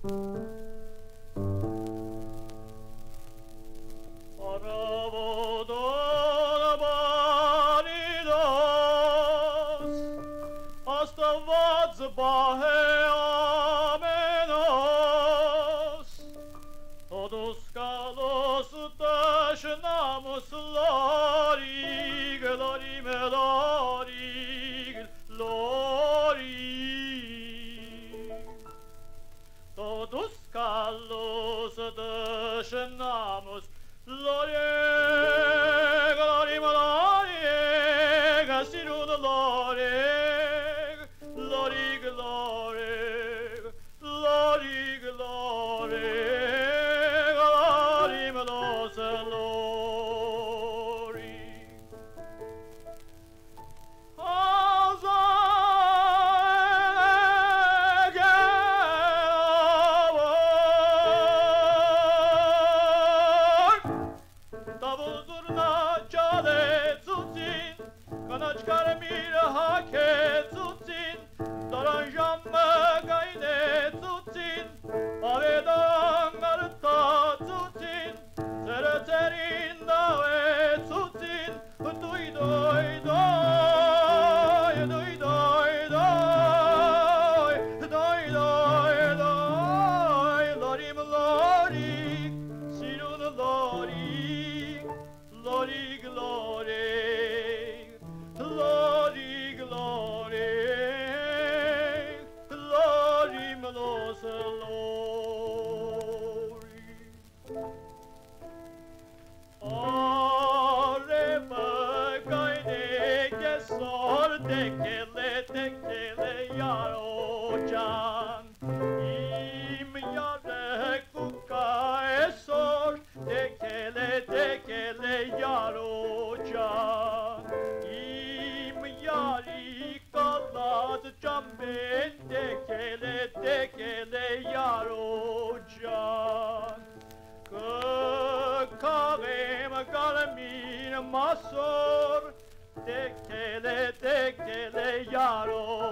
Aravodoon Bari Loos, Աստված բահե ամենոս, Տոդուս կալոս տաշնամուս լորիգ, լորիմ լորիգ, լորիգ, Տոդուս կալոս տաշնամուս լորիգ, լորիմ լորիգ, սիրուն լորիգ, լորիգ լորիգ, լորիգ լորիգ, լորիմ լոս լորիգ, Կանաչ կարմիր հագեցուցին, դարանժամը գայնեցուցին, ավետան գարտացուցին, ծերծերին դավեցուցին, դույ դույ դույ, դույ դույ դույ, դույ դույ դույ, լորիմ լորիգ, սիրուն լորիգ, լորիգ լորիգ, Glory, glory, glory, melos, glory. Arebe gaine kesor tekele yarocan. İm yare kuka esor tekele yarocan. Yari kalat camben tekele yarocan. Kavem galmin masor tekele yaro.